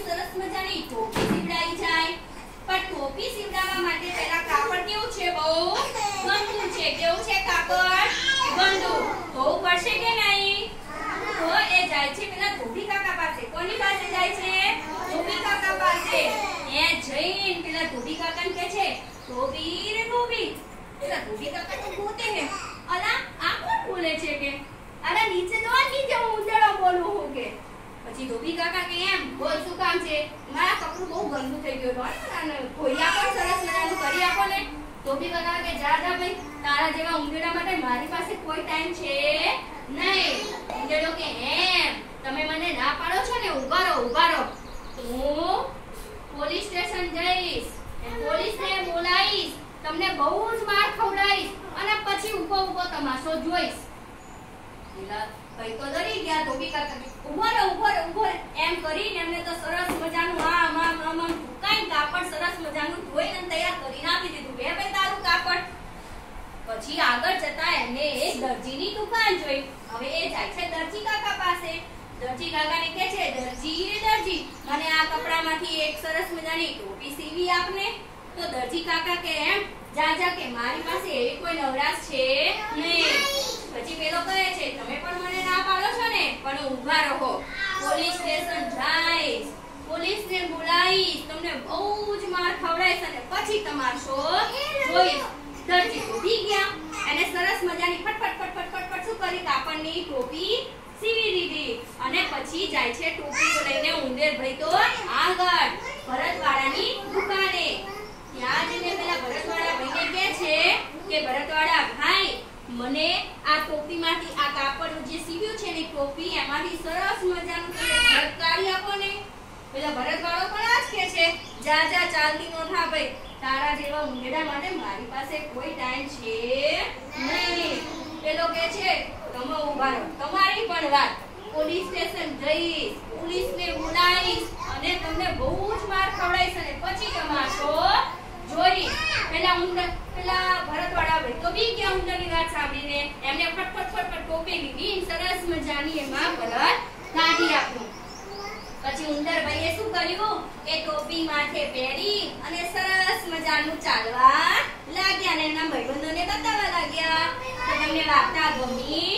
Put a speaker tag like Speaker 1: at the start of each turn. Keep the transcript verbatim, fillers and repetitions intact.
Speaker 1: સરસ મજાની ટોપી સીવડાઈ જાય પણ ટોપી સીવડાવવા માટે પહેલા કાપડ કેવું છે બહુ ગંદુ છે કેવું છે કાપડ ગંદુ ધોવું પડશે કે નહીં તો એ જાય છે પેલા ધોબી કાકા પાસે કોની પાસે જાય છે ધોબી કાકા પાસે એ જઈને પેલા ધોબી કાકાને કહે છે ધોબી રે ધોબી પેલા ધોબી કાકા તો ગોતે હે અલા આ કોણ બોલે છે કે અલા નીચે તો આ નીચે હું ઉંદરો બોલું હું કે પછી ધોબી કાકા કે એમ બોલ શું કામ છે મારા કપડું બહુ ગંદુ થઈ ગયું અને ખોયા પણ સરસ મજાનું કરી આપો ને ધોબી કાકા કે જા જા ભાઈ તારા જેવા ઉંદરા માટે મારી પાસે કોઈ ટાઈમ છે નહીં ઉંદરો કે એમ તમે મને ના પાડો છો ને ઉભા રહો ઉભા રહો હું પોલીસ સ્ટેશન જઈશ પોલીસને બોલાવીશ તમને બહુ જ માર ખવડાવીશ અને પછી ઉભો ઉભો તમાશો જોઈશ પેલા ભાઈ તો ડરી ગયા ધોબી કાકા ઉભો રહો ઉભો રહો ઉભો એમ કરીને એમને તો સરસ મજાનું આમ આમ આમ આમ કાઈ કાપડ સરસ મજાનું ધોઈને તૈયાર કરીને આપી દીધું બે ભાઈ તારું કાપડ પછી આગળ જતા એમને એક દરજીની દુકાન જોઈ હવે એ જાય છે દરજી કાકા પાસે દરજી કાકાને કહે છે દરજી રે દરજી મને આ કપડામાંથી એક સરસ મજાની ટોપી સીવી આપને તો દરજી કાકા કે એમ જા જા કે મારી પાસે એવી કોઈ નવરાશ છે નહીં પછી પેલો કહે છે તમે પણ મને ના પાડો છો ને પણ ઊભા રહો પોલીસ સ્ટેશન જઈશ પોલીસને બોલાવીશ તમને બહુ જ માર ખવડાવીશ અને પછી તમાશો જોઈશ દરજી ઊભી ગયા અને સરસ મજાની ફટફટ ફટફટ ફટફટ શું કરી કાપડની ટોપી સીવી દીધી અને પછી જાય છે ટોપી લઈને ઉંદર ભાઈ તો આગળ ભરતવાડાની દુકાને ત્યાં જઈને પેલા ભરતવાડા ભાઈને કહે છે કે ભરતવાડા ભાઈ મને આ ટોપીમાંથી આ કાપડ જે સીવ્યું છે ને ટોપી એમાંથી સરસ મજાનું ભરત કાઢી આપો ને પેલા ભરતવાળો પણ આ જ કહે છે જા જા ચાલતી નો થા ભાઈ તારા જેવા ઉંદરડા માટે મારી પાસે કોઈ ટાઈમ છે નહીં પેલો કહે છે તમે ઉભા રહો તમારી પણ વાત પોલીસ સ્ટેશન જઈશ પોલીસને બોલાવીશ અને તમને બહુ જ માર ખવડાવીશ અને પછી તમાશો જોઈ પેલા ઉંદર પેલા ભરતવાડા ભાઈ તો બી ગયા ઉંદરની વાત સાંભળીને એમને ફટફટ ફટફટ ટોપી લીધી સરસ મજાની એમાં ભરત કાઢી આપ્યું પછી ઉંદર ભાઈએ શું કર્યું એ ટોપી માથે પહેરી અને સરસ મજાનું ચાલવા લાગ્યા અને એના ભાઈબંધોને બતાવવા લાગ્યા કે તમને વાર્તા ગમી